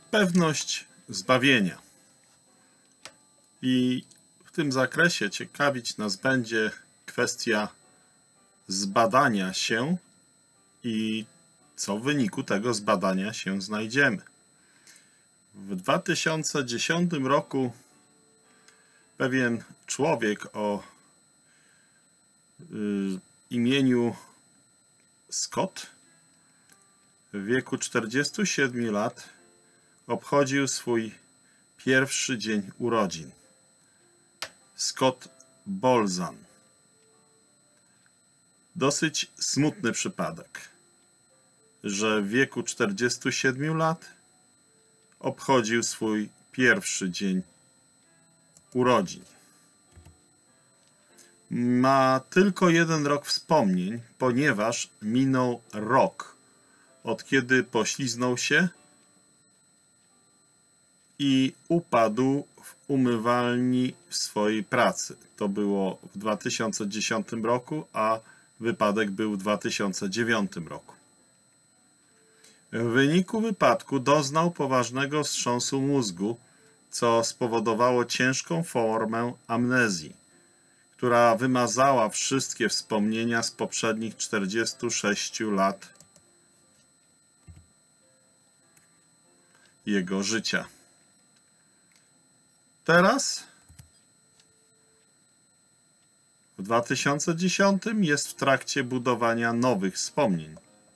pewność zbawienia. I w tym zakresie ciekawić nas będzie kwestia zbadania się i co w wyniku tego zbadania się znajdziemy. W 2010 roku pewien człowiek o imieniu Scott w wieku 47 lat obchodził swój pierwszy dzień urodzin. Scott Bolzan. Dosyć smutny przypadek, że w wieku 47 lat obchodził swój pierwszy dzień urodzin. Ma tylko 1 rok wspomnień, ponieważ minął rok, od kiedy pośliznął się i upadł w umywalni w swojej pracy. To było w 2010 roku, a wypadek był w 2009 roku. W wyniku wypadku doznał poważnego wstrząsu mózgu, co spowodowało ciężką formę amnezji, która wymazała wszystkie wspomnienia z poprzednich 46 lat jego życia. Teraz, w 2010, jest w trakcie budowania nowych wspomnień.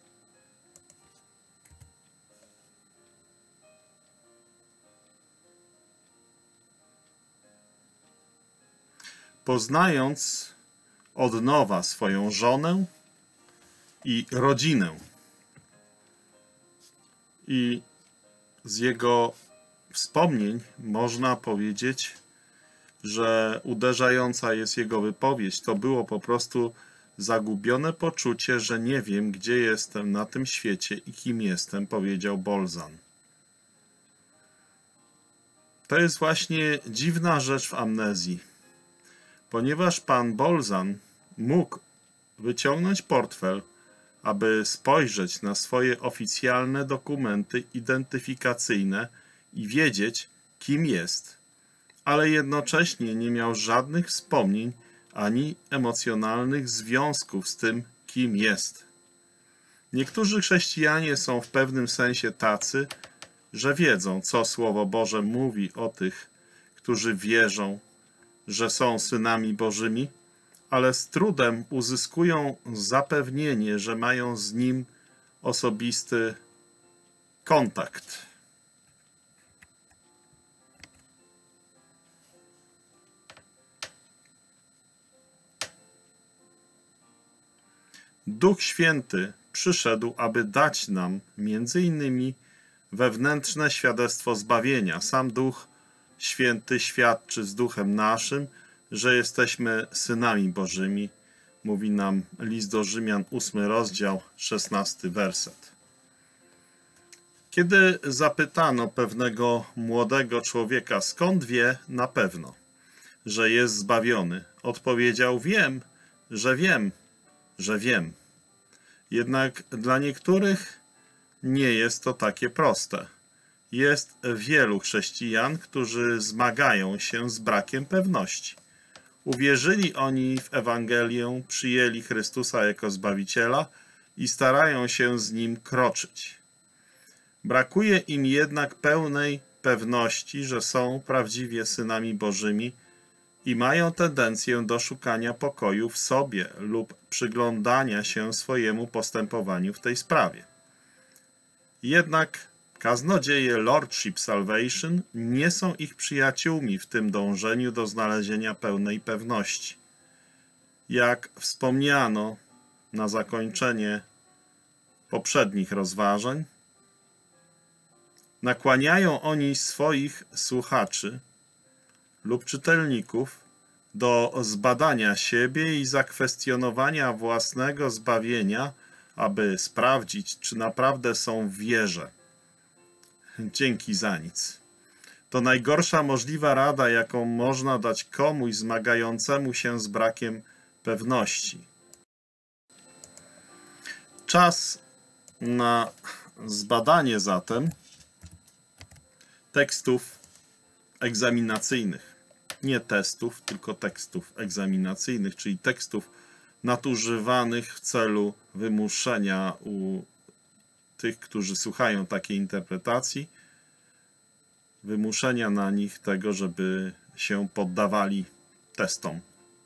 Poznając od nowa swoją żonę i rodzinę. I z jego wspomnień można powiedzieć, że uderzająca jest jego wypowiedź. To było po prostu zagubione poczucie, że nie wiem, gdzie jestem na tym świecie i kim jestem, powiedział Bolzan. To jest właśnie dziwna rzecz w amnezji, ponieważ pan Bolzan mógł wyciągnąć portfel, aby spojrzeć na swoje oficjalne dokumenty identyfikacyjne i wiedzieć, kim jest, ale jednocześnie nie miał żadnych wspomnień ani emocjonalnych związków z tym, kim jest. Niektórzy chrześcijanie są w pewnym sensie tacy, że wiedzą, co Słowo Boże mówi o tych, którzy wierzą, że są synami Bożymi, ale z trudem uzyskują zapewnienie, że mają z Nim osobisty kontakt. Duch Święty przyszedł, aby dać nam między innymi wewnętrzne świadectwo zbawienia. Sam Duch Święty świadczy z duchem naszym, że jesteśmy synami Bożymi. Mówi nam list do Rzymian, 8 rozdział, 16 werset. Kiedy zapytano pewnego młodego człowieka, skąd wie na pewno, że jest zbawiony, odpowiedział: wiem, że wiem, że wiem. Jednak dla niektórych nie jest to takie proste. Jest wielu chrześcijan, którzy zmagają się z brakiem pewności. Uwierzyli oni w Ewangelię, przyjęli Chrystusa jako Zbawiciela i starają się z Nim kroczyć. Brakuje im jednak pełnej pewności, że są prawdziwie synami Bożymi i mają tendencję do szukania pokoju w sobie lub przyglądania się swojemu postępowaniu w tej sprawie. Jednak kaznodzieje Lordship Salvation nie są ich przyjaciółmi w tym dążeniu do znalezienia pełnej pewności. Jak wspomniano na zakończenie poprzednich rozważań, nakłaniają oni swoich słuchaczy lub czytelników do zbadania siebie i zakwestionowania własnego zbawienia, aby sprawdzić, czy naprawdę są w wierze. Dzięki za nic. To najgorsza możliwa rada, jaką można dać komuś zmagającemu się z brakiem pewności. Czas na zbadanie zatem tekstów egzaminacyjnych. Nie testów, tylko tekstów egzaminacyjnych, czyli tekstów nadużywanych w celu wymuszenia u tych, którzy słuchają takiej interpretacji, wymuszenia na nich tego, żeby się poddawali testom.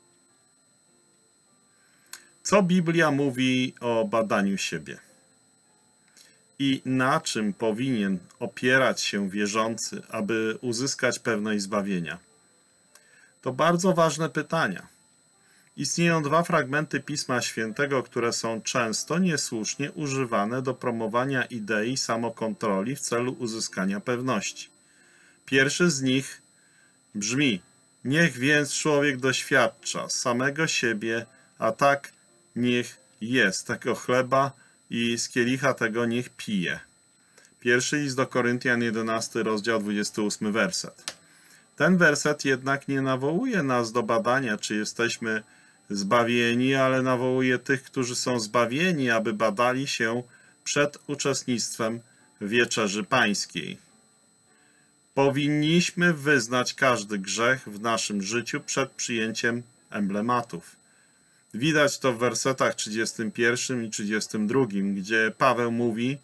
Co Biblia mówi o badaniu siebie? I na czym powinien opierać się wierzący, aby uzyskać pewność zbawienia? To bardzo ważne pytania. Istnieją dwa fragmenty Pisma Świętego, które są często niesłusznie używane do promowania idei samokontroli w celu uzyskania pewności. Pierwszy z nich brzmi: niech więc człowiek doświadcza samego siebie, a tak niech jest tego chleba i z kielicha tego niech pije. Pierwszy list do Koryntian, 11 rozdział, 28 werset. Ten werset jednak nie nawołuje nas do badania, czy jesteśmy zbawieni, ale nawołuje tych, którzy są zbawieni, aby badali się przed uczestnictwem w Wieczerzy Pańskiej. Powinniśmy wyznać każdy grzech w naszym życiu przed przyjęciem emblematów. Widać to w wersetach 31 i 32, gdzie Paweł mówi,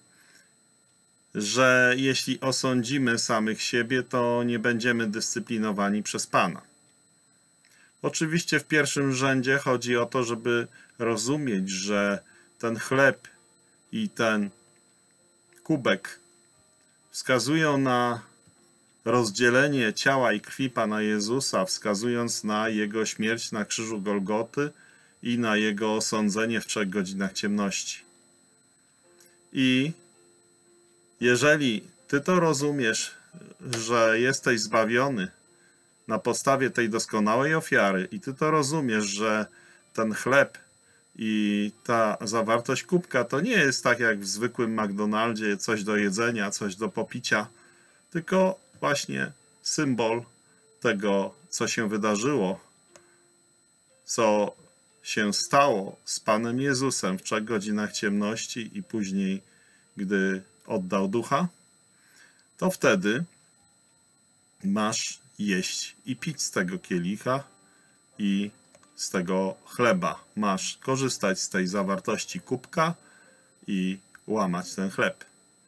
że jeśli osądzimy samych siebie, to nie będziemy dyscyplinowani przez Pana. Oczywiście w pierwszym rzędzie chodzi o to, żeby rozumieć, że ten chleb i ten kubek wskazują na rozdzielenie ciała i krwi Pana Jezusa, wskazując na Jego śmierć na krzyżu Golgoty i na Jego osądzenie w 3 godzinach ciemności. I jeżeli Ty to rozumiesz, że jesteś zbawiony na podstawie tej doskonałej ofiary i Ty to rozumiesz, że ten chleb i ta zawartość kubka to nie jest tak jak w zwykłym McDonaldzie, coś do jedzenia, coś do popicia, tylko właśnie symbol tego, co się wydarzyło, co się stało z Panem Jezusem w 3 godzinach ciemności i później, gdy oddał ducha, to wtedy masz jeść i pić z tego kielicha i z tego chleba. Masz korzystać z tej zawartości kubka i łamać ten chleb.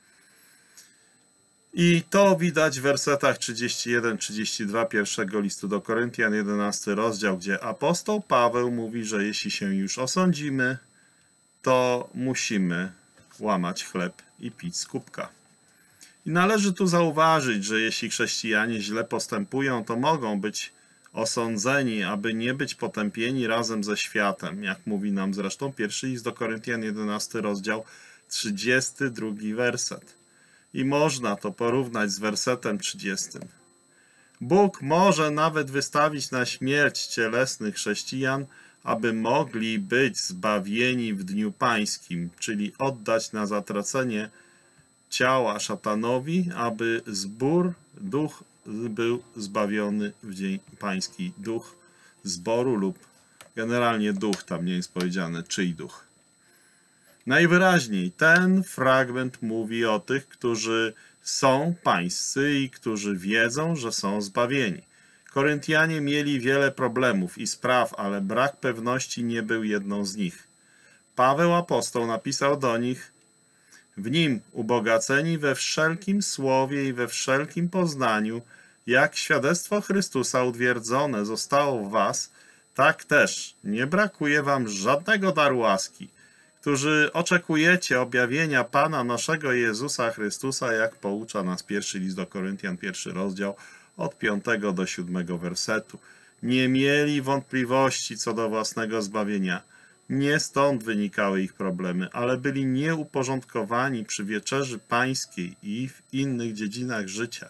I to widać w wersetach 31-32 pierwszego listu do Koryntian, 11 rozdział, gdzie apostoł Paweł mówi, że jeśli się już osądzimy, to musimy łamać chleb i pić z kubka. I należy tu zauważyć, że jeśli chrześcijanie źle postępują, to mogą być osądzeni, aby nie być potępieni razem ze światem, jak mówi nam zresztą pierwszy list do Koryntian, 11 rozdział, 32 werset. I można to porównać z wersetem 30. Bóg może nawet wystawić na śmierć cielesnych chrześcijan, aby mogli być zbawieni w dniu pańskim, czyli oddać na zatracenie ciała szatanowi, aby zbór, duch był zbawiony w dzień pański. Duch zboru lub generalnie duch, tam nie jest powiedziane czyj duch. Najwyraźniej ten fragment mówi o tych, którzy są pańscy i którzy wiedzą, że są zbawieni. Koryntianie mieli wiele problemów i spraw, ale brak pewności nie był jedną z nich. Paweł apostoł napisał do nich: w nim ubogaceni we wszelkim słowie i we wszelkim poznaniu, jak świadectwo Chrystusa utwierdzone zostało w was, tak też nie brakuje wam żadnego daru łaski, którzy oczekujecie objawienia Pana naszego Jezusa Chrystusa, jak poucza nas pierwszy list do Koryntian, 1 rozdział, od 5 do 7 wersetu. Nie mieli wątpliwości co do własnego zbawienia. Nie stąd wynikały ich problemy, ale byli nieuporządkowani przy wieczerzy pańskiej i w innych dziedzinach życia.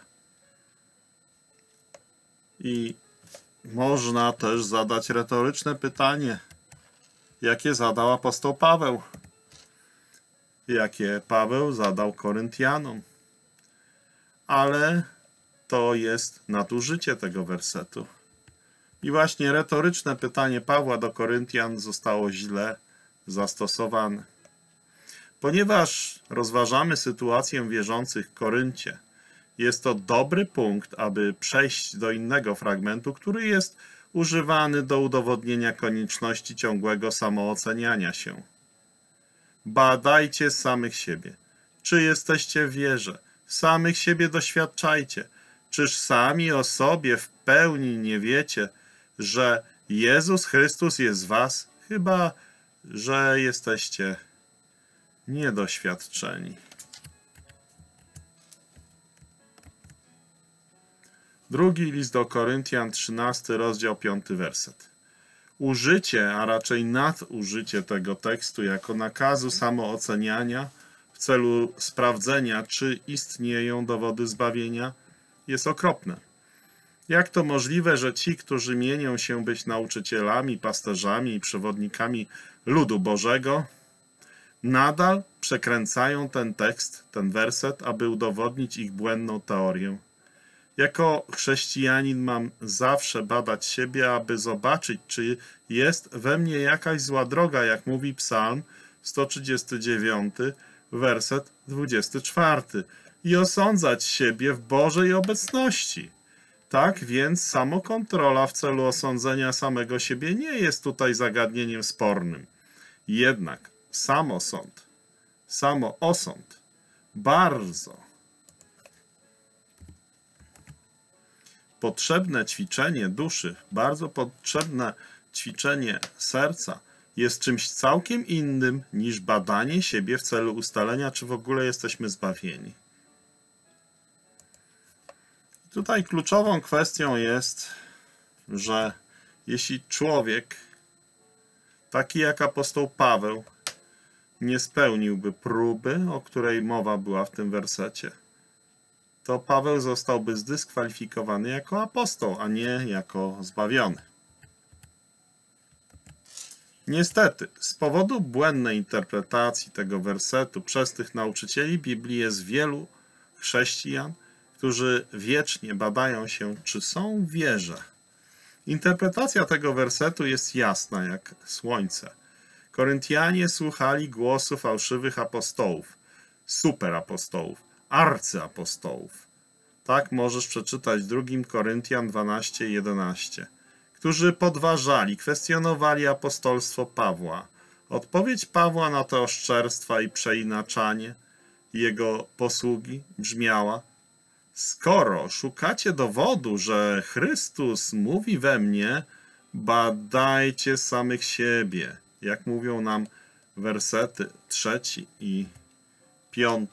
I można też zadać retoryczne pytanie, jakie zadał apostoł Paweł, jakie Paweł zadał Koryntianom. Ale to jest nadużycie tego wersetu. I właśnie retoryczne pytanie Pawła do Koryntian zostało źle zastosowane. Ponieważ rozważamy sytuację wierzących w Koryncie Jest to dobry punkt, aby przejść do innego fragmentu, który jest używany do udowodnienia konieczności ciągłego samooceniania się. Badajcie samych siebie. Czy jesteście w wierze? Samych siebie doświadczajcie. Czyż sami o sobie w pełni nie wiecie, że Jezus Chrystus jest w was? Chyba że jesteście niedoświadczeni. Drugi list do Koryntian, 13 rozdział, 5 werset. Użycie, a raczej nadużycie tego tekstu jako nakazu samooceniania w celu sprawdzenia, czy istnieją dowody zbawienia, jest okropne. Jak to możliwe, że ci, którzy mienią się być nauczycielami, pasterzami i przewodnikami ludu Bożego, nadal przekręcają ten tekst, ten werset, aby udowodnić ich błędną teorię? Jako chrześcijanin mam zawsze badać siebie, aby zobaczyć, czy jest we mnie jakaś zła droga, jak mówi Psalm 139, werset 24, i osądzać siebie w Bożej obecności. Tak więc samokontrola w celu osądzenia samego siebie nie jest tutaj zagadnieniem spornym. Jednak samoosąd bardzo potrzebne ćwiczenie duszy, bardzo potrzebne ćwiczenie serca jest czymś całkiem innym niż badanie siebie w celu ustalenia, czy w ogóle jesteśmy zbawieni. Tutaj kluczową kwestią jest, że jeśli człowiek, taki jak apostoł Paweł, nie spełniłby próby, o której mowa była w tym wersecie, to Paweł zostałby zdyskwalifikowany jako apostoł, a nie jako zbawiony. Niestety, z powodu błędnej interpretacji tego wersetu przez tych nauczycieli Biblii jest wielu chrześcijan, którzy wiecznie badają się, czy są w wierze. Interpretacja tego wersetu jest jasna jak słońce. Koryntianie słuchali głosu fałszywych apostołów, superapostołów, arcyapostołów. Tak możesz przeczytać w 2 Koryntian 12:11, którzy podważali, kwestionowali apostolstwo Pawła. Odpowiedź Pawła na te oszczerstwa i przeinaczanie jego posługi brzmiała: skoro szukacie dowodu, że Chrystus mówi we mnie, badajcie samych siebie, jak mówią nam wersety 3 i 5.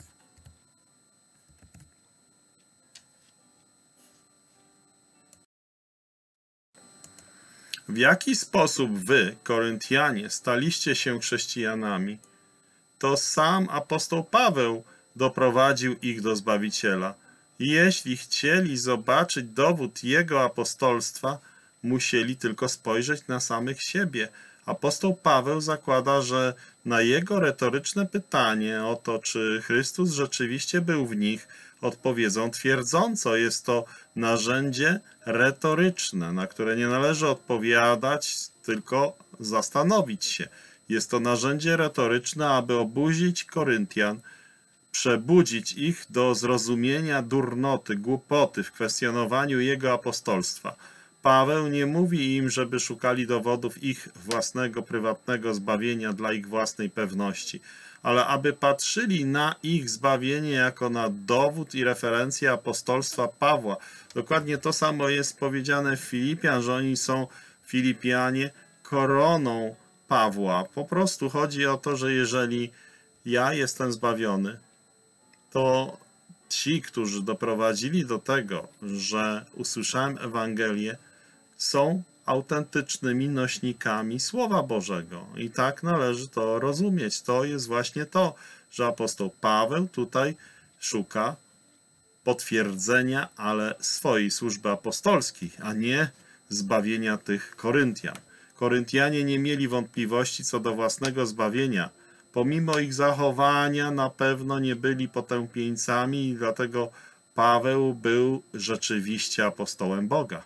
W jaki sposób wy, Koryntianie, staliście się chrześcijanami? To sam apostoł Paweł doprowadził ich do Zbawiciela. Jeśli chcieli zobaczyć dowód jego apostolstwa, musieli tylko spojrzeć na samych siebie. Apostoł Paweł zakłada, że na jego retoryczne pytanie o to, czy Chrystus rzeczywiście był w nich, odpowiedzą twierdząco. Jest to narzędzie retoryczne, na które nie należy odpowiadać, tylko zastanowić się. Jest to narzędzie retoryczne, aby obudzić Koryntian, przebudzić ich do zrozumienia durnoty, głupoty w kwestionowaniu jego apostolstwa. Paweł nie mówi im, żeby szukali dowodów ich własnego, prywatnego zbawienia dla ich własnej pewności, ale aby patrzyli na ich zbawienie jako na dowód i referencję apostolstwa Pawła. Dokładnie to samo jest powiedziane w Filipian, że oni są, Filipianie, koroną Pawła. Po prostu chodzi o to, że jeżeli ja jestem zbawiony, to ci, którzy doprowadzili do tego, że usłyszałem Ewangelię, są autentycznymi nośnikami Słowa Bożego. I tak należy to rozumieć. To jest właśnie to, że apostoł Paweł tutaj szuka potwierdzenia, ale swojej służby apostolskiej, a nie zbawienia tych Koryntian. Koryntianie nie mieli wątpliwości co do własnego zbawienia. Pomimo ich zachowania na pewno nie byli potępieńcami i dlatego Paweł był rzeczywiście apostołem Boga.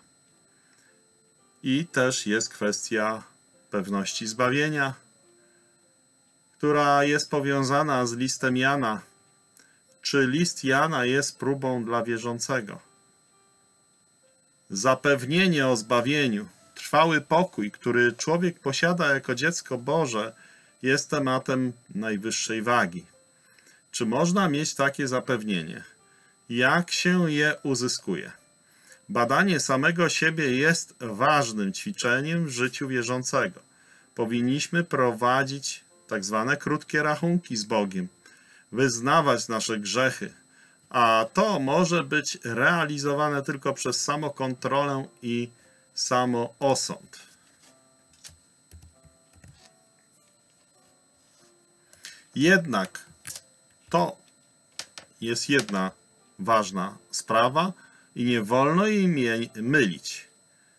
I też jest kwestia pewności zbawienia, która jest powiązana z listem Jana. Czy list Jana jest próbą dla wierzącego? Zapewnienie o zbawieniu, trwały pokój, który człowiek posiada jako dziecko Boże, jest tematem najwyższej wagi. Czy można mieć takie zapewnienie? Jak się je uzyskuje? Badanie samego siebie jest ważnym ćwiczeniem w życiu wierzącego. Powinniśmy prowadzić tak zwane krótkie rachunki z Bogiem, wyznawać nasze grzechy, a to może być realizowane tylko przez samokontrolę i samoosąd. Jednak to jest jedna ważna sprawa i nie wolno jej mylić.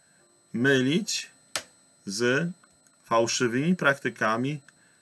Mylić z fałszywymi praktykami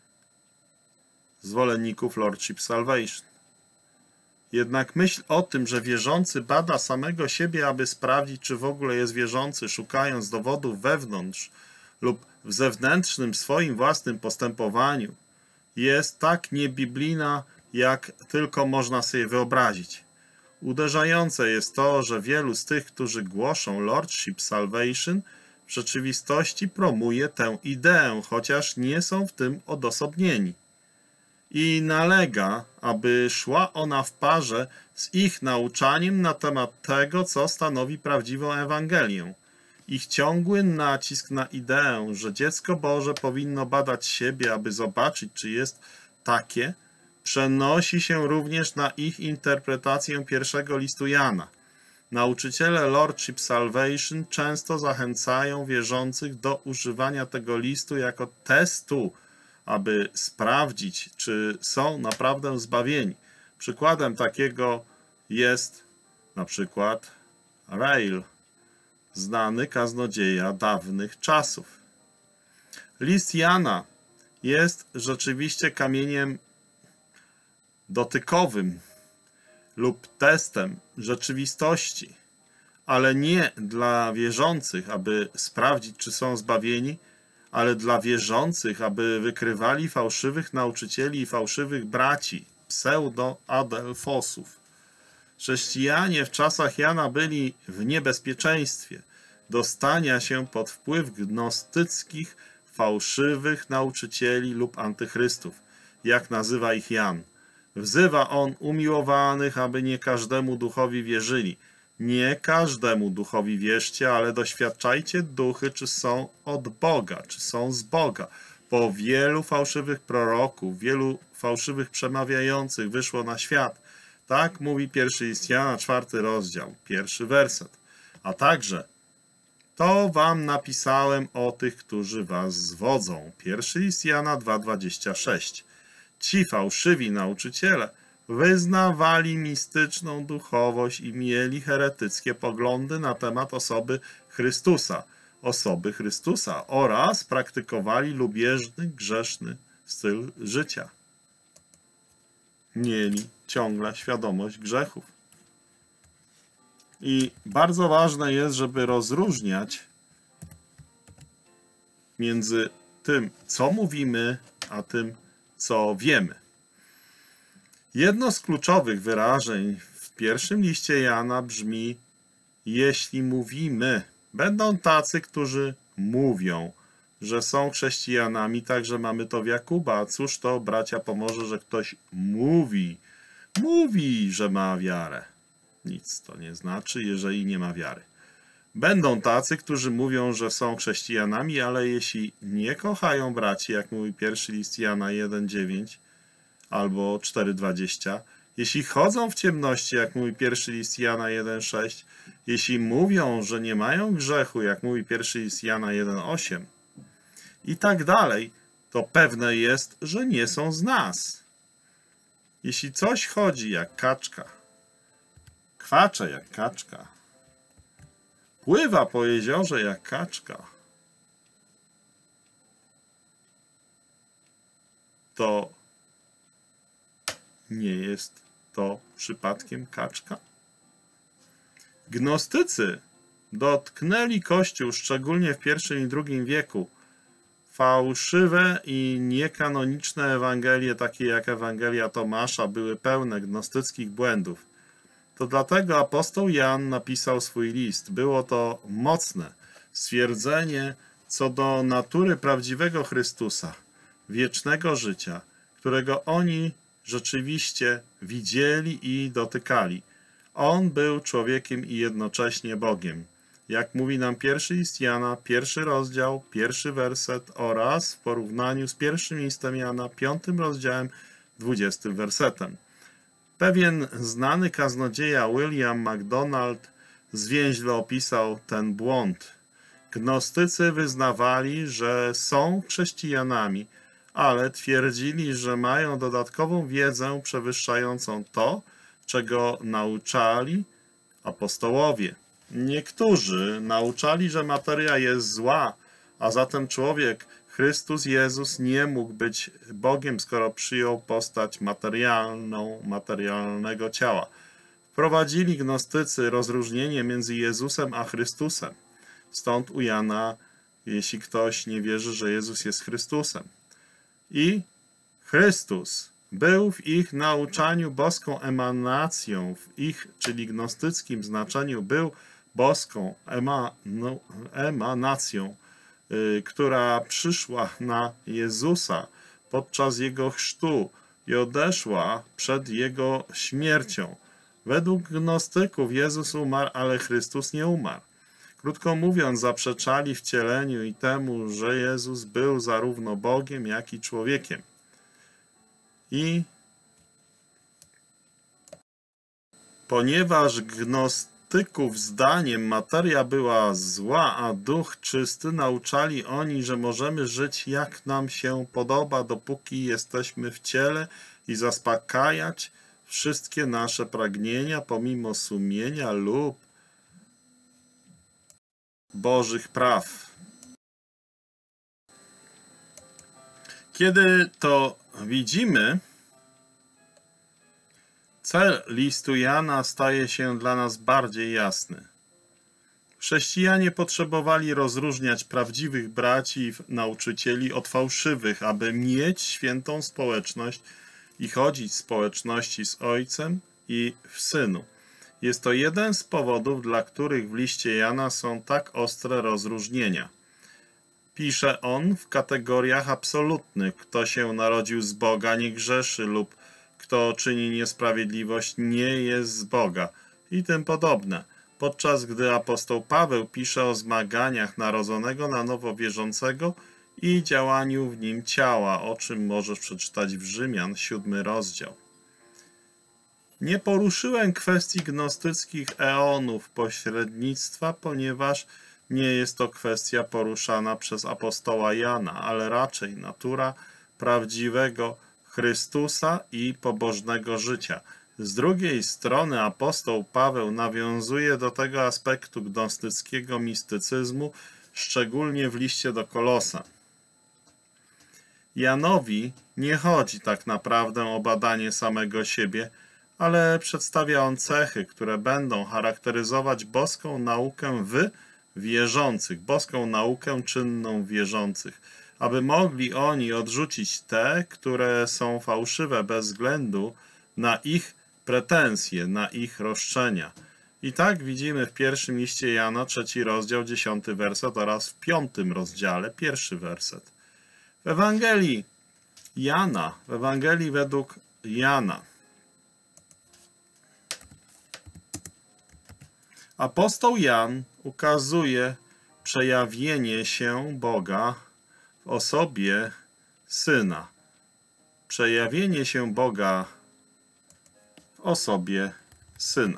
zwolenników Lordship Salvation. Jednak myśl o tym, że wierzący bada samego siebie, aby sprawdzić, czy w ogóle jest wierzący, szukając dowodów wewnątrz lub w zewnętrznym swoim własnym postępowaniu, jest tak niebiblijna, jak tylko można sobie wyobrazić. Uderzające jest to, że wielu z tych, którzy głoszą Lordship Salvation, w rzeczywistości promuje tę ideę, chociaż nie są w tym odosobnieni. I nalega, aby szła ona w parze z ich nauczaniem na temat tego, co stanowi prawdziwą Ewangelię. Ich ciągły nacisk na ideę, że dziecko Boże powinno badać siebie, aby zobaczyć, czy jest takie, przenosi się również na ich interpretację pierwszego listu Jana. Nauczyciele Lordship Salvation często zachęcają wierzących do używania tego listu jako testu, aby sprawdzić, czy są naprawdę zbawieni. Przykładem takiego jest na przykład Rael, znany kaznodzieja dawnych czasów. List Jana jest rzeczywiście kamieniem dotykowym lub testem rzeczywistości, ale nie dla wierzących, aby sprawdzić, czy są zbawieni, ale dla wierzących, aby wykrywali fałszywych nauczycieli i fałszywych braci, pseudo-adelfosów. Chrześcijanie w czasach Jana byli w niebezpieczeństwie dostania się pod wpływ gnostyckich, fałszywych nauczycieli lub antychrystów, jak nazywa ich Jan. Wzywa on umiłowanych, aby nie każdemu duchowi wierzyli. Nie każdemu duchowi wierzcie, ale doświadczajcie duchy, czy są od Boga, czy są z Boga. Bo wielu fałszywych proroków, wielu fałszywych przemawiających wyszło na świat. Tak mówi pierwszy list Jana, 4 rozdział, 1 werset. A także to wam napisałem o tych, którzy was zwodzą. Pierwszy list Jana 2,26. Ci fałszywi nauczyciele wyznawali mistyczną duchowość i mieli heretyckie poglądy na temat osoby Chrystusa oraz praktykowali lubieżny, grzeszny styl życia. Mieli ciągle świadomość grzechów. I bardzo ważne jest, żeby rozróżniać między tym, co mówimy, a tym, co wiemy. Jedno z kluczowych wyrażeń w pierwszym liście Jana brzmi: jeśli mówimy. Będą tacy, którzy mówią, że są chrześcijanami, także mamy to w Jakuba. A cóż to, bracia, pomoże, że ktoś mówi, że ma wiarę. Nic to nie znaczy, jeżeli nie ma wiary. Będą tacy, którzy mówią, że są chrześcijanami, ale jeśli nie kochają braci, jak mówi pierwszy list Jana 1,9 albo 4,20, jeśli chodzą w ciemności, jak mówi pierwszy list Jana 1,6, jeśli mówią, że nie mają grzechu, jak mówi pierwszy list Jana 1,8 i tak dalej, to pewne jest, że nie są z nas. Jeśli coś chodzi jak kaczka, kwacze jak kaczka, pływa po jeziorze jak kaczka, to nie jest to przypadkiem kaczka? Gnostycy dotknęli Kościół, szczególnie w I i II wieku, Fałszywe i niekanoniczne Ewangelie, takie jak Ewangelia Tomasza, były pełne gnostyckich błędów. To dlatego apostoł Jan napisał swój list. Było to mocne stwierdzenie co do natury prawdziwego Chrystusa, wiecznego życia, którego oni rzeczywiście widzieli i dotykali. On był człowiekiem i jednocześnie Bogiem. Jak mówi nam pierwszy list Jana, 1 rozdział, 1 werset oraz w porównaniu z pierwszym listem Jana, 5 rozdziałem, 20 wersetem. Pewien znany kaznodzieja William MacDonald zwięźle opisał ten błąd. Gnostycy wyznawali, że są chrześcijanami, ale twierdzili, że mają dodatkową wiedzę przewyższającą to, czego nauczali apostołowie. Niektórzy nauczali, że materia jest zła, a zatem człowiek, Chrystus Jezus, nie mógł być Bogiem, skoro przyjął postać materialnego ciała. Wprowadzili gnostycy rozróżnienie między Jezusem a Chrystusem. Stąd u Jana, jeśli ktoś nie wierzy, że Jezus jest Chrystusem. I Chrystus był w ich nauczaniu boską emanacją, w ich, czyli gnostyckim znaczeniu, był boską emanacją, która przyszła na Jezusa podczas Jego chrztu i odeszła przed Jego śmiercią. Według gnostyków Jezus umarł, ale Chrystus nie umarł. Krótko mówiąc, zaprzeczali wcieleniu i temu, że Jezus był zarówno Bogiem, jak i człowiekiem. I ponieważ gnostyków zdaniem materia była zła, a duch czysty, nauczali oni, że możemy żyć jak nam się podoba, dopóki jesteśmy w ciele i zaspokajać wszystkie nasze pragnienia pomimo sumienia lub Bożych praw. Kiedy to widzimy, cel listu Jana staje się dla nas bardziej jasny. Chrześcijanie potrzebowali rozróżniać prawdziwych braci i nauczycieli od fałszywych, aby mieć świętą społeczność i chodzić w społeczności z Ojcem i w Synu. Jest to jeden z powodów, dla których w liście Jana są tak ostre rozróżnienia. Pisze on w kategoriach absolutnych: kto się narodził z Boga, nie grzeszy, lub kto czyni niesprawiedliwość, nie jest z Boga i tym podobne. Podczas gdy apostoł Paweł pisze o zmaganiach narodzonego na nowo wierzącego i działaniu w nim ciała, o czym możesz przeczytać w Rzymian, 7 rozdział. Nie poruszyłem kwestii gnostyckich eonów pośrednictwa, ponieważ nie jest to kwestia poruszana przez apostoła Jana, ale raczej natura prawdziwego Chrystusa i pobożnego życia. Z drugiej strony apostoł Paweł nawiązuje do tego aspektu gnostyckiego mistycyzmu, szczególnie w liście do Kolosan. Janowi nie chodzi tak naprawdę o badanie samego siebie, ale przedstawia on cechy, które będą charakteryzować boską naukę w wierzących, boską naukę czynną w wierzących, aby mogli oni odrzucić te, które są fałszywe bez względu na ich pretensje, na ich roszczenia. I tak widzimy w pierwszym liście Jana, 3 rozdział, 10 werset oraz w 5 rozdziale, 1 werset. W Ewangelii Jana, w Ewangelii według Jana, apostoł Jan ukazuje przejawienie się Boga w osobie Syna. Przejawienie się Boga w osobie Syna.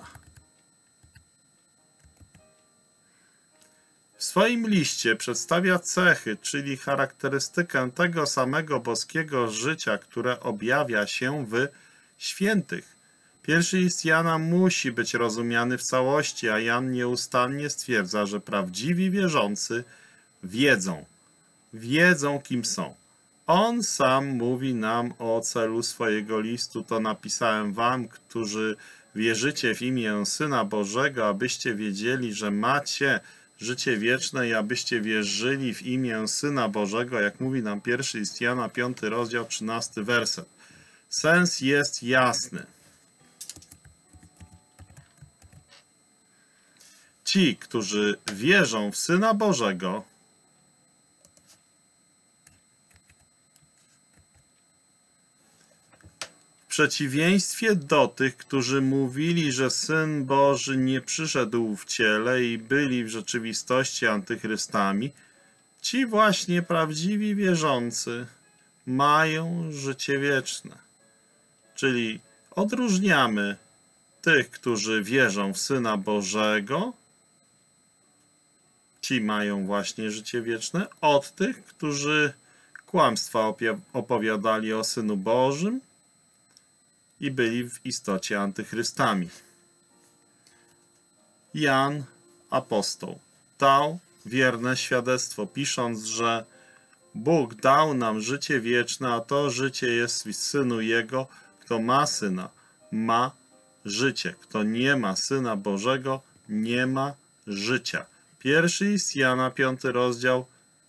W swoim liście przedstawia cechy, czyli charakterystykę tego samego boskiego życia, które objawia się w świętych. Pierwszy list Jana musi być rozumiany w całości, a Jan nieustannie stwierdza, że prawdziwi wierzący wiedzą kim są. On sam mówi nam o celu swojego listu: to napisałem wam, którzy wierzycie w imię Syna Bożego, abyście wiedzieli, że macie życie wieczne i abyście wierzyli w imię Syna Bożego, jak mówi nam pierwszy list Jana, 5 rozdział, 13 werset. Sens jest jasny. Ci, którzy wierzą w Syna Bożego, w przeciwieństwie do tych, którzy mówili, że Syn Boży nie przyszedł w ciele i byli w rzeczywistości antychrystami, ci właśnie prawdziwi wierzący mają życie wieczne. Czyli odróżniamy tych, którzy wierzą w Syna Bożego, ci mają właśnie życie wieczne, od tych, którzy kłamstwa opowiadali o Synu Bożym i byli w istocie antychrystami. Jan, apostoł, dał wierne świadectwo, pisząc, że Bóg dał nam życie wieczne, a to życie jest w Synu Jego. Kto ma Syna, ma życie. Kto nie ma Syna Bożego, nie ma życia. Pierwszy list Jana, 5 rozdział,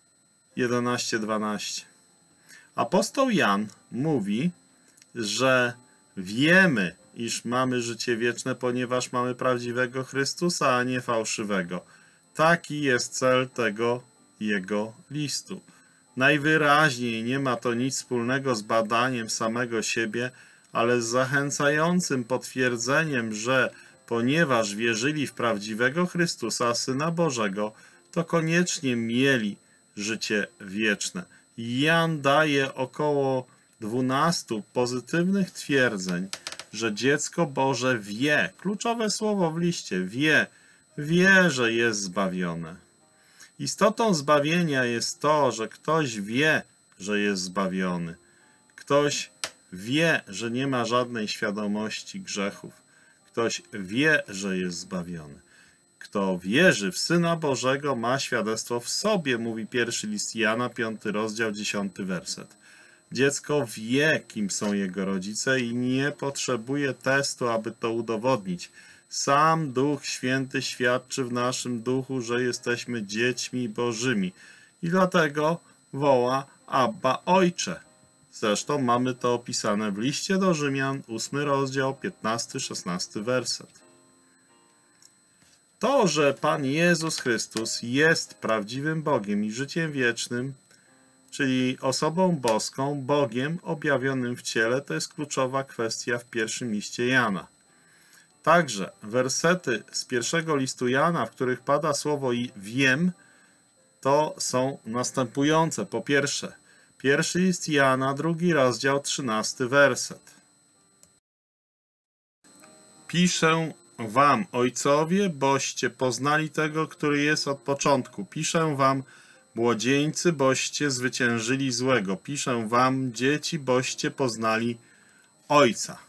11-12. Apostoł Jan mówi, że wiemy, iż mamy życie wieczne, ponieważ mamy prawdziwego Chrystusa, a nie fałszywego. Taki jest cel tego jego listu. Najwyraźniej nie ma to nic wspólnego z badaniem samego siebie, ale z zachęcającym potwierdzeniem, że ponieważ wierzyli w prawdziwego Chrystusa, Syna Bożego, to koniecznie mieli życie wieczne. Jan daje około 12 pozytywnych twierdzeń, że dziecko Boże wie, kluczowe słowo w liście, wie, że jest zbawione. Istotą zbawienia jest to, że ktoś wie, że jest zbawiony. Ktoś wie, że nie ma żadnej świadomości grzechów. Ktoś wie, że jest zbawiony. Kto wierzy w Syna Bożego, ma świadectwo w sobie, mówi pierwszy list Jana, 5 rozdział, 10 werset. Dziecko wie, kim są jego rodzice i nie potrzebuje testu, aby to udowodnić. Sam Duch Święty świadczy w naszym duchu, że jesteśmy dziećmi Bożymi. I dlatego woła Abba, Ojcze. Zresztą mamy to opisane w liście do Rzymian, 8 rozdział, 15-16 werset. To, że Pan Jezus Chrystus jest prawdziwym Bogiem i życiem wiecznym, czyli osobą boską, Bogiem objawionym w ciele, to jest kluczowa kwestia w pierwszym liście Jana. Także wersety z pierwszego listu Jana, w których pada słowo wiem, to są następujące. Po pierwsze, pierwszy list Jana, 2 rozdział, 13 werset. Piszę wam, ojcowie, boście poznali tego, który jest od początku. Piszę wam, młodzieńcy, boście zwyciężyli złego. Piszę wam, dzieci, boście poznali Ojca.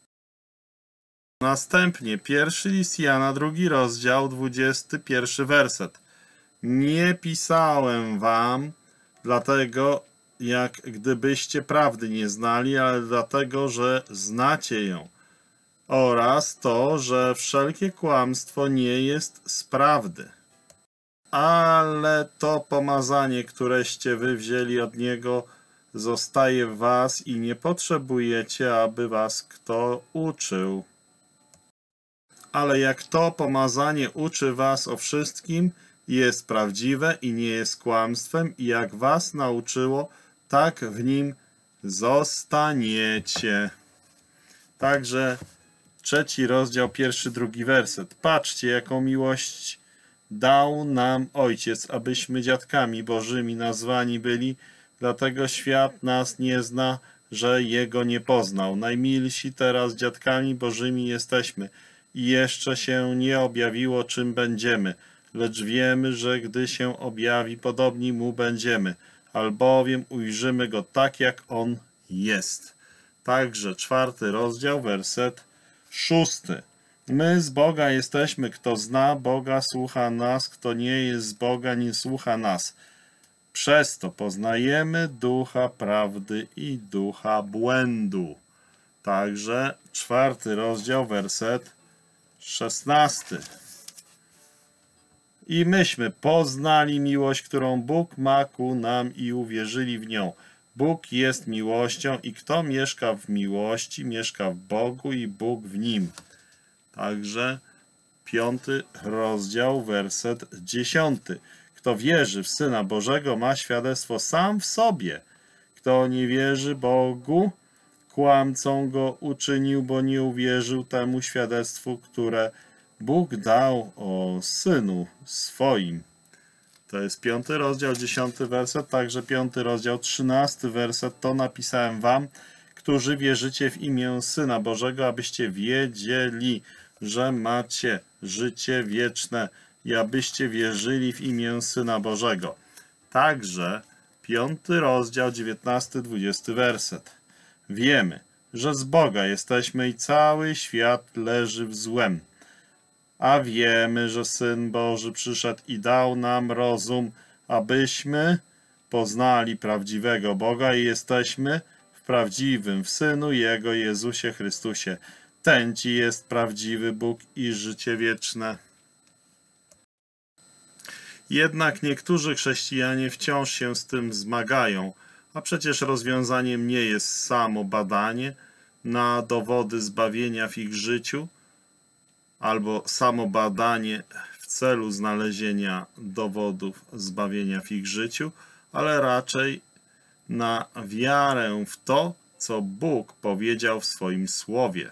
Następnie pierwszy list Jana, 2 rozdział, 21 werset. Nie pisałem wam, dlatego jak gdybyście prawdy nie znali, ale dlatego, że znacie ją. Oraz to, że wszelkie kłamstwo nie jest z prawdy. Ale to pomazanie, któreście wy wzięli od Niego, zostaje w was i nie potrzebujecie, aby was kto uczył. Ale jak to pomazanie uczy was o wszystkim, jest prawdziwe i nie jest kłamstwem, i jak was nauczyło, tak w nim zostaniecie. Także 3 rozdział, 1-2 werset. Patrzcie, jaką miłość dał nam Ojciec, abyśmy dziadkami Bożymi nazwani byli, dlatego świat nas nie zna, że Jego nie poznał. Najmilsi teraz dziadkami Bożymi jesteśmy i jeszcze się nie objawiło, czym będziemy, lecz wiemy, że gdy się objawi, podobni Mu będziemy, albowiem ujrzymy Go tak, jak On jest. Także 4 rozdział, werset 6. My z Boga jesteśmy, kto zna Boga, słucha nas, kto nie jest z Boga, nie słucha nas. Przez to poznajemy ducha prawdy i ducha błędu. Także 4 rozdział, werset 16. I myśmy poznali miłość, którą Bóg ma ku nam i uwierzyli w nią. Bóg jest miłością i kto mieszka w miłości, mieszka w Bogu i Bóg w nim. Także 5 rozdział, werset 10. Kto wierzy w Syna Bożego, ma świadectwo sam w sobie. Kto nie wierzy Bogu, kłamcą go uczynił, bo nie uwierzył temu świadectwu, które Bóg dał o Synu swoim. To jest 5 rozdział, 10 werset, także 5 rozdział, 13 werset. To napisałem wam, którzy wierzycie w imię Syna Bożego, abyście wiedzieli, że macie życie wieczne i abyście wierzyli w imię Syna Bożego. Także 5 rozdział, 19-20 werset. Wiemy, że z Boga jesteśmy i cały świat leży w złem. A wiemy, że Syn Boży przyszedł i dał nam rozum, abyśmy poznali prawdziwego Boga i jesteśmy w prawdziwym, w Synu Jego, Jezusie Chrystusie. Ten Ci jest prawdziwy Bóg i życie wieczne. Jednak niektórzy chrześcijanie wciąż się z tym zmagają, a przecież rozwiązaniem nie jest samo badanie na dowody zbawienia w ich życiu, albo samo badanie w celu znalezienia dowodów zbawienia w ich życiu, ale raczej na wiarę w to, co Bóg powiedział w swoim Słowie.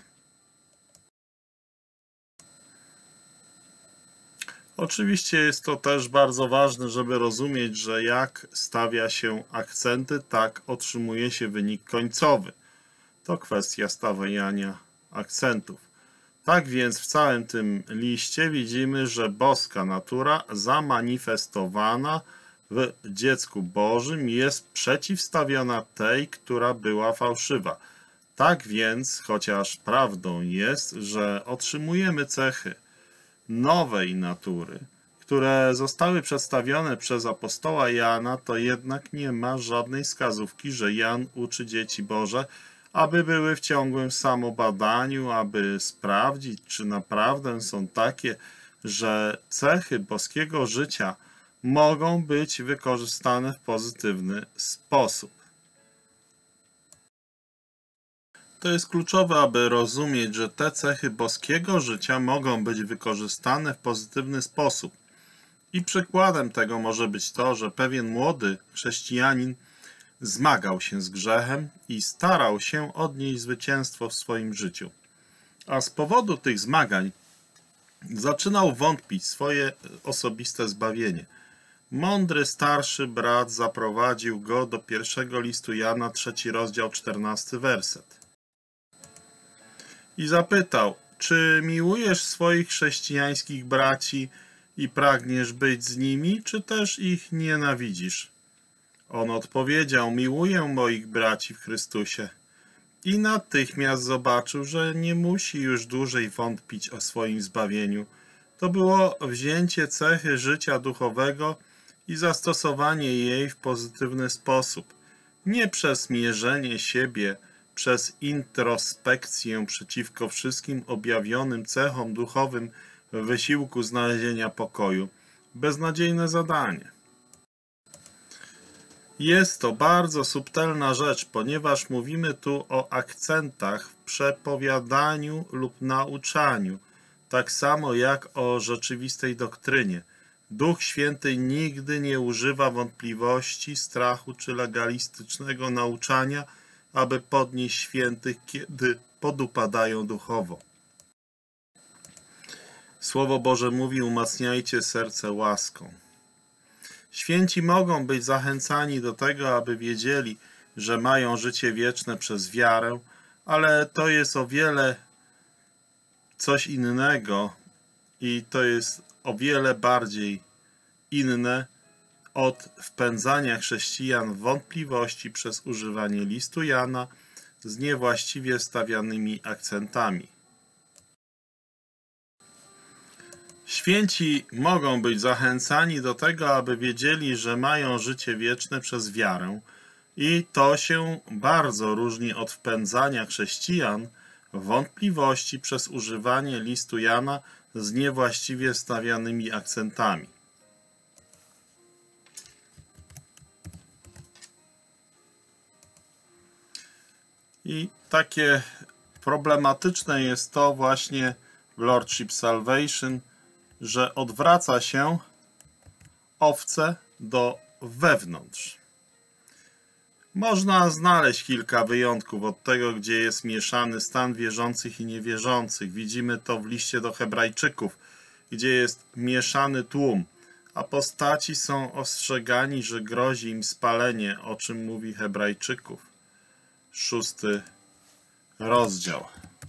Oczywiście jest to też bardzo ważne, żeby rozumieć, że jak stawia się akcenty, tak otrzymuje się wynik końcowy. To kwestia stawiania akcentów. Tak więc w całym tym liście widzimy, że boska natura zamanifestowana w dziecku Bożym jest przeciwstawiona tej, która była fałszywa. Tak więc, chociaż prawdą jest, że otrzymujemy cechy nowej natury, które zostały przedstawione przez apostoła Jana, to jednak nie ma żadnej wskazówki, że Jan uczy dzieci Boże, aby były w ciągłym samobadaniu, aby sprawdzić, czy naprawdę są takie, że cechy boskiego życia mogą być wykorzystane w pozytywny sposób. To jest kluczowe, aby rozumieć, że te cechy boskiego życia mogą być wykorzystane w pozytywny sposób. I przykładem tego może być to, że pewien młody chrześcijanin zmagał się z grzechem i starał się odnieść zwycięstwo w swoim życiu. A z powodu tych zmagań zaczynał wątpić w swoje osobiste zbawienie. Mądry starszy brat zaprowadził go do pierwszego listu Jana, 3 rozdział, 14 werset. I zapytał, czy miłujesz swoich chrześcijańskich braci i pragniesz być z nimi, czy też ich nienawidzisz? On odpowiedział, miłuję moich braci w Chrystusie. I natychmiast zobaczył, że nie musi już dłużej wątpić o swoim zbawieniu. To było wzięcie cechy życia duchowego i zastosowanie jej w pozytywny sposób. Nie przez mierzenie siebie, przez introspekcję przeciwko wszystkim objawionym cechom duchowym w wysiłku znalezienia pokoju. Beznadziejne zadanie. Jest to bardzo subtelna rzecz, ponieważ mówimy tu o akcentach w przepowiadaniu lub nauczaniu, tak samo jak o rzeczywistej doktrynie. Duch Święty nigdy nie używa wątpliwości, strachu czy legalistycznego nauczania, aby podnieść świętych, kiedy podupadają duchowo. Słowo Boże mówi, umacniajcie serce łaską. Święci mogą być zachęcani do tego, aby wiedzieli, że mają życie wieczne przez wiarę, ale to jest o wiele coś innego i to jest o wiele bardziej inne od wpędzania chrześcijan w wątpliwości przez używanie listu Jana z niewłaściwie stawianymi akcentami. Święci mogą być zachęcani do tego, aby wiedzieli, że mają życie wieczne przez wiarę i to się bardzo różni od wpędzania chrześcijan w wątpliwości przez używanie listu Jana z niewłaściwie stawianymi akcentami. I takie problematyczne jest to właśnie w Lordship Salvation, że odwraca się owce do wewnątrz. Można znaleźć kilka wyjątków od tego, gdzie jest mieszany stan wierzących i niewierzących. Widzimy to w liście do Hebrajczyków, gdzie jest mieszany tłum. Apostaci są ostrzegani, że grozi im spalenie, o czym mówi Hebrajczyków. 6 rozdział.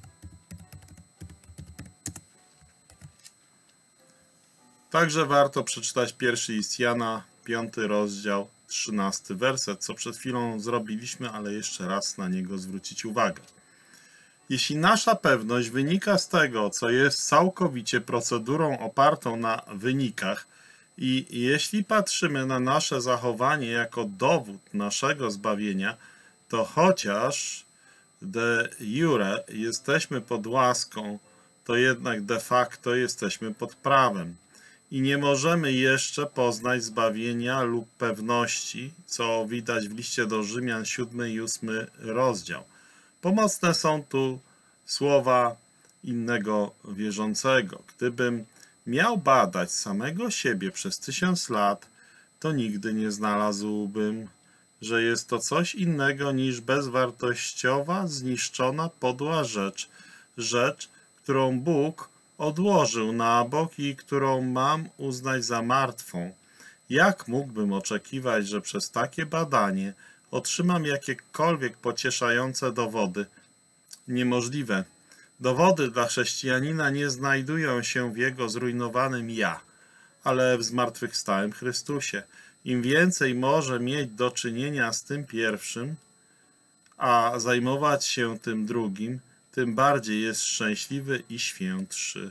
Także warto przeczytać pierwszy list Jana, 5 rozdział, 13 werset, co przed chwilą zrobiliśmy, ale jeszcze raz na niego zwrócić uwagę. Jeśli nasza pewność wynika z tego, co jest całkowicie procedurą opartą na wynikach i jeśli patrzymy na nasze zachowanie jako dowód naszego zbawienia, to chociaż de jure jesteśmy pod łaską, to jednak de facto jesteśmy pod prawem. I nie możemy jeszcze poznać zbawienia lub pewności, co widać w liście do Rzymian 7 i 8 rozdział. Pomocne są tu słowa innego wierzącego. Gdybym miał badać samego siebie przez 1000 lat, to nigdy nie znalazłbym, że jest to coś innego niż bezwartościowa, zniszczona, podła rzecz, którą Bóg odłożył na bok i którą mam uznać za martwą. Jak mógłbym oczekiwać, że przez takie badanie otrzymam jakiekolwiek pocieszające dowody? Niemożliwe. Dowody dla chrześcijanina nie znajdują się w jego zrujnowanym ja, ale w zmartwychwstałym Chrystusie. Im więcej może mieć do czynienia z tym pierwszym, a zajmować się tym drugim, tym bardziej jest szczęśliwy i świętszy.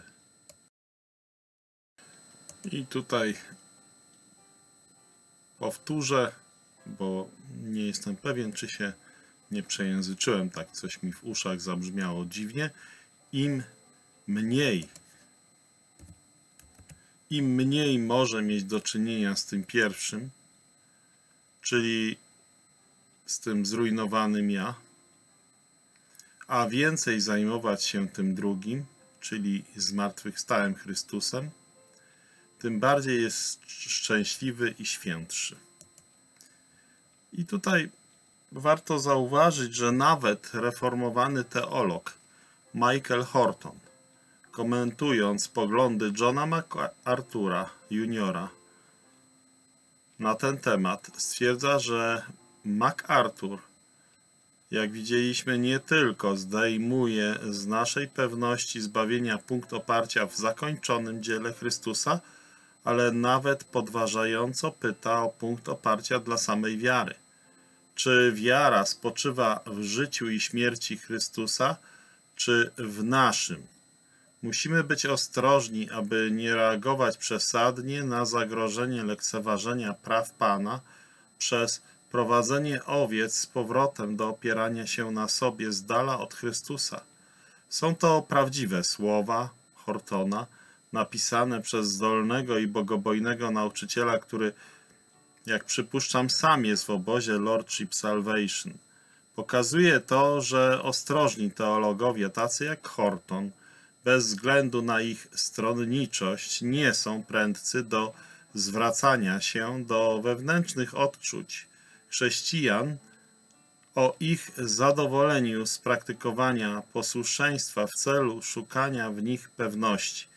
I tutaj powtórzę, bo nie jestem pewien, czy się nie przejęzyczyłem, tak coś mi w uszach zabrzmiało dziwnie. Im mniej może mieć do czynienia z tym pierwszym, czyli z tym zrujnowanym ja, a więcej zajmować się tym drugim, czyli zmartwychwstałym Chrystusem, tym bardziej jest szczęśliwy i świętszy. I tutaj warto zauważyć, że nawet reformowany teolog Michael Horton, komentując poglądy Johna MacArthura Jr. na ten temat, stwierdza, że MacArthur, jak widzieliśmy, nie tylko zdejmuje z naszej pewności zbawienia punkt oparcia w zakończonym dziele Chrystusa, ale nawet podważająco pyta o punkt oparcia dla samej wiary. Czy wiara spoczywa w życiu i śmierci Chrystusa, czy w naszym? Musimy być ostrożni, aby nie reagować przesadnie na zagrożenie lekceważenia praw Pana przez prowadzenie owiec z powrotem do opierania się na sobie z dala od Chrystusa. Są to prawdziwe słowa Hortona, napisane przez zdolnego i bogobojnego nauczyciela, który, jak przypuszczam, sam jest w obozie Lordship Salvation. Pokazuje to, że ostrożni teologowie, tacy jak Horton, bez względu na ich stronniczość, nie są prędcy do zwracania się do wewnętrznych odczuć chrześcijan o ich zadowoleniu z praktykowania posłuszeństwa w celu szukania w nich pewności.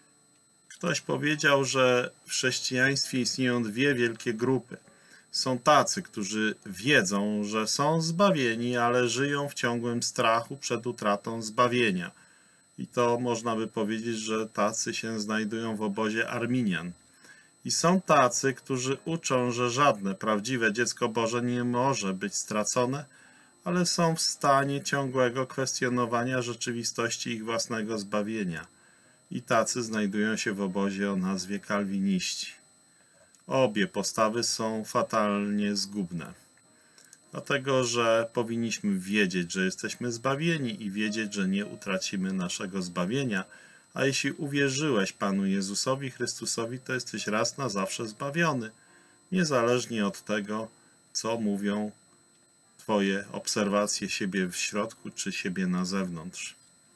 Ktoś powiedział, że w chrześcijaństwie istnieją dwie wielkie grupy. Są tacy, którzy wiedzą, że są zbawieni, ale żyją w ciągłym strachu przed utratą zbawienia. I to można by powiedzieć, że tacy się znajdują w obozie Arminian. I są tacy, którzy uczą, że żadne prawdziwe dziecko Boże nie może być stracone, ale są w stanie ciągłego kwestionowania rzeczywistości ich własnego zbawienia. I tacy znajdują się w obozie o nazwie kalwiniści. Obie postawy są fatalnie zgubne. Dlatego, że powinniśmy wiedzieć, że jesteśmy zbawieni i wiedzieć, że nie utracimy naszego zbawienia, a jeśli uwierzyłeś Panu Jezusowi Chrystusowi, to jesteś raz na zawsze zbawiony, niezależnie od tego, co mówią swoje obserwacje siebie w środku, czy siebie na zewnątrz.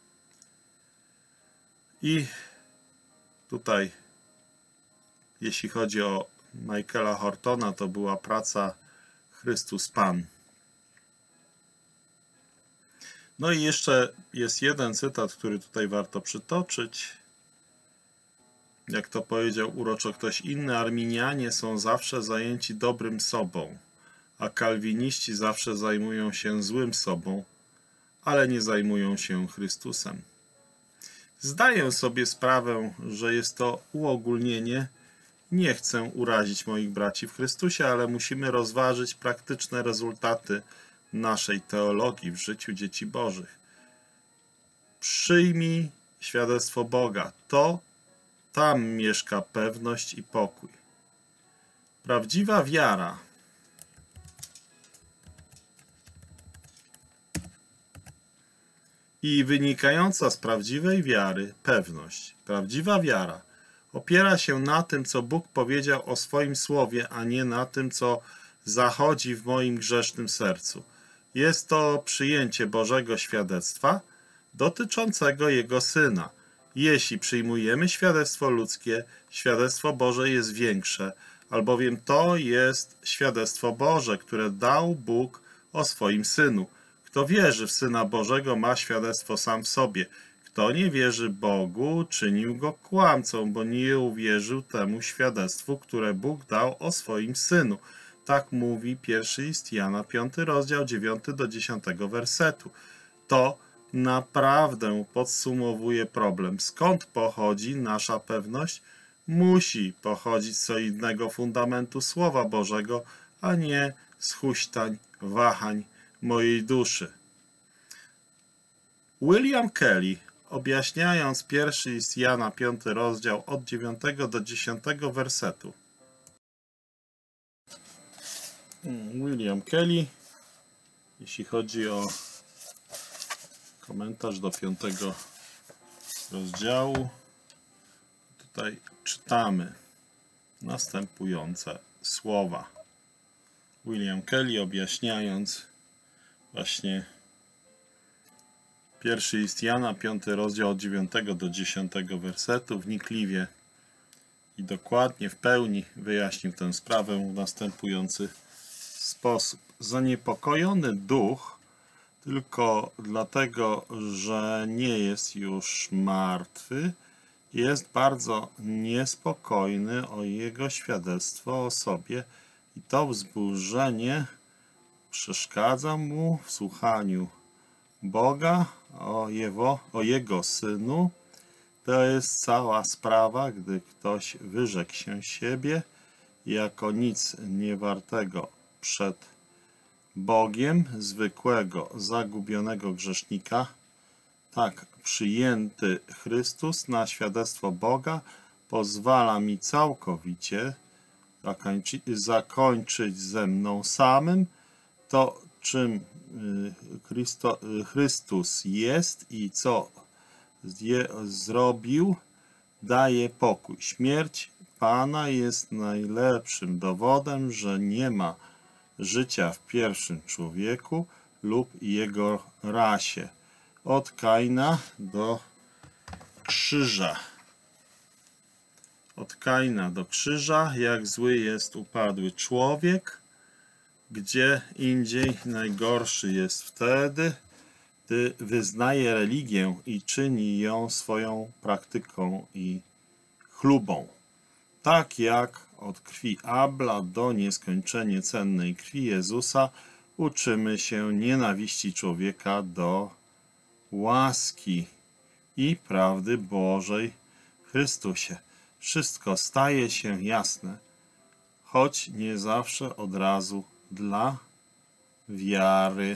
I tutaj, jeśli chodzi o Michaela Hortona, to była praca Chrystus Pan. No i jeszcze jest jeden cytat, który tutaj warto przytoczyć. Jak to powiedział uroczo ktoś inny, arminianie są zawsze zajęci dobrym sobą, a kalwiniści zawsze zajmują się złym sobą, ale nie zajmują się Chrystusem. Zdaję sobie sprawę, że jest to uogólnienie. Nie chcę urazić moich braci w Chrystusie, ale musimy rozważyć praktyczne rezultaty naszej teologii w życiu dzieci Bożych. Przyjmij świadectwo Boga. To tam mieszka pewność i pokój. Prawdziwa wiara i wynikająca z prawdziwej wiary pewność. Prawdziwa wiara opiera się na tym, co Bóg powiedział o swoim słowie, a nie na tym, co zachodzi w moim grzesznym sercu. Jest to przyjęcie Bożego świadectwa dotyczącego Jego Syna. Jeśli przyjmujemy świadectwo ludzkie, świadectwo Boże jest większe, albowiem to jest świadectwo Boże, które dał Bóg o swoim Synu. Kto wierzy w Syna Bożego, ma świadectwo sam w sobie. Kto nie wierzy Bogu, czynił go kłamcą, bo nie uwierzył temu świadectwu, które Bóg dał o swoim Synu. Tak mówi pierwszy list Jana, 5 rozdział, 9 do 10 wersetu. To naprawdę podsumowuje problem. Skąd pochodzi nasza pewność? Musi pochodzić z solidnego fundamentu Słowa Bożego, a nie z huśtań, wahań mojej duszy. William Kelly, objaśniając pierwszy list Jana, 5 rozdział od 9 do 10 wersetu. William Kelly, jeśli chodzi o komentarz do 5 rozdziału, tutaj czytamy następujące słowa. William Kelly, objaśniając właśnie pierwszy list Jana, 5 rozdział od 9 do 10 wersetu, wnikliwie i dokładnie, w pełni wyjaśnił tę sprawę w następujący sposób. Zaniepokojony duch tylko dlatego, że nie jest już martwy, jest bardzo niespokojny o jego świadectwo o sobie i to wzburzenie przeszkadza mu w słuchaniu Boga o Jego Synu. To jest cała sprawa, gdy ktoś wyrzekł się siebie jako nic niewartego przed Bogiem, zwykłego, zagubionego grzesznika. Tak, przyjęty Chrystus na świadectwo Boga pozwala mi całkowicie zakończyć ze mną samym to, czym Chrystus jest i co zrobił, daje pokój. Śmierć Pana jest najlepszym dowodem, że nie ma życia w pierwszym człowieku lub jego rasie. Od Kaina do krzyża. Od Kaina do krzyża, jak zły jest upadły człowiek, gdzie indziej najgorszy jest wtedy, gdy wyznaje religię i czyni ją swoją praktyką i chlubą. Tak jak od krwi Abla do nieskończenie cennej krwi Jezusa uczymy się nienawiści człowieka do łaski i prawdy Bożej w Chrystusie. Wszystko staje się jasne, choć nie zawsze od razu dla wiary.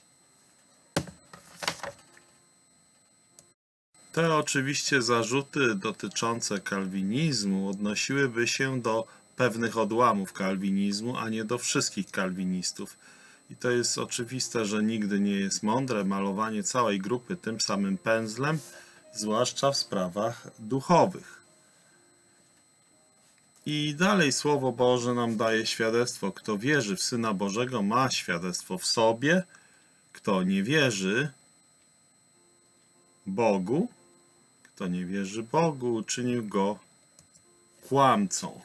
Te oczywiście zarzuty dotyczące kalwinizmu odnosiłyby się do pewnych odłamów kalwinizmu, a nie do wszystkich kalwinistów. I to jest oczywiste, że nigdy nie jest mądre malowanie całej grupy tym samym pędzlem, zwłaszcza w sprawach duchowych. I dalej Słowo Boże nam daje świadectwo. Kto wierzy w Syna Bożego, ma świadectwo w sobie. Kto nie wierzy Bogu, kto nie wierzy Bogu, uczynił go kłamcą.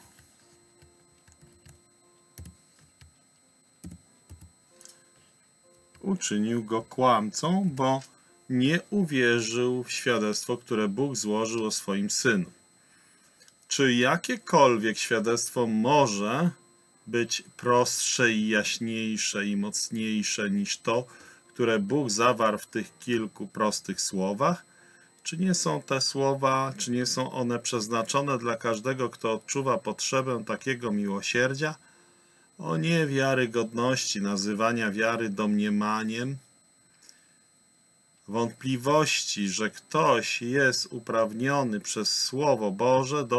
Uczynił go kłamcą, bo nie uwierzył w świadectwo, które Bóg złożył o swoim Synu. Czy jakiekolwiek świadectwo może być prostsze i jaśniejsze i mocniejsze niż to, które Bóg zawarł w tych kilku prostych słowach? Czy nie są te słowa, czy nie są one przeznaczone dla każdego, kto odczuwa potrzebę takiego miłosierdzia? O niewiarygodności nazywania wiary domniemaniem, wątpliwości, że ktoś jest uprawniony przez Słowo Boże do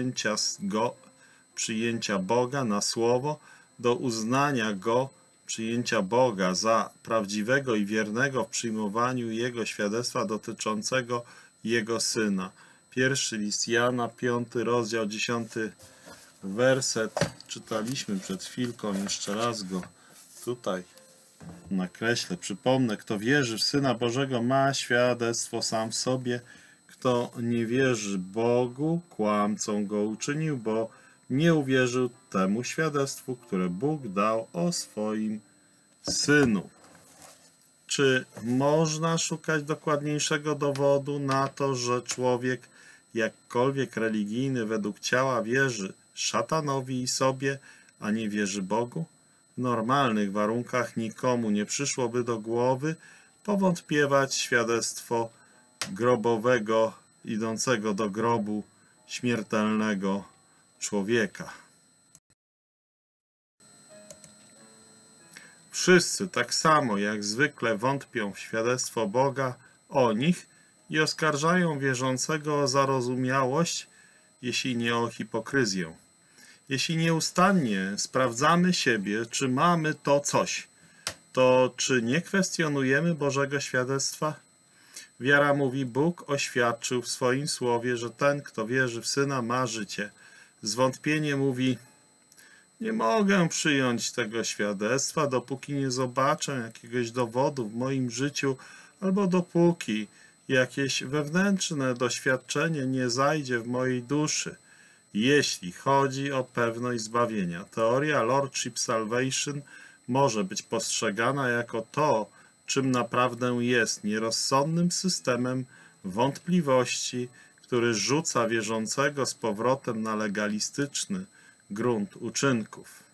przyjęcia Boga na Słowo, do uznania Go, przyjęcia Boga za prawdziwego i wiernego w przyjmowaniu Jego świadectwa dotyczącego Jego Syna. Pierwszy list Jana, 5 rozdział, 10 werset. Czytaliśmy przed chwilką, jeszcze raz go tutaj nakreślę, przypomnę. Kto wierzy w Syna Bożego, ma świadectwo sam w sobie. Kto nie wierzy Bogu, kłamcą go uczynił, bo nie uwierzył temu świadectwu, które Bóg dał o swoim Synu. Czy można szukać dokładniejszego dowodu na to, że człowiek, jakkolwiek religijny według ciała, wierzy szatanowi i sobie, a nie wierzy Bogu? W normalnych warunkach nikomu nie przyszłoby do głowy powątpiewać świadectwo grobowego, idącego do grobu śmiertelnego człowieka. Wszyscy tak samo jak zwykle wątpią w świadectwo Boga o nich i oskarżają wierzącego o zarozumiałość, jeśli nie o hipokryzję. Jeśli nieustannie sprawdzamy siebie, czy mamy to coś, to czy nie kwestionujemy Bożego świadectwa? Wiara mówi, Bóg oświadczył w swoim słowie, że ten, kto wierzy w Syna, ma życie. Zwątpienie mówi, nie mogę przyjąć tego świadectwa, dopóki nie zobaczę jakiegoś dowodu w moim życiu, albo dopóki jakieś wewnętrzne doświadczenie nie zajdzie w mojej duszy. Jeśli chodzi o pewność zbawienia, teoria Lordship Salvation może być postrzegana jako to, czym naprawdę jest, nierozsądnym systemem wątpliwości, który rzuca wierzącego z powrotem na legalistyczny grunt uczynków.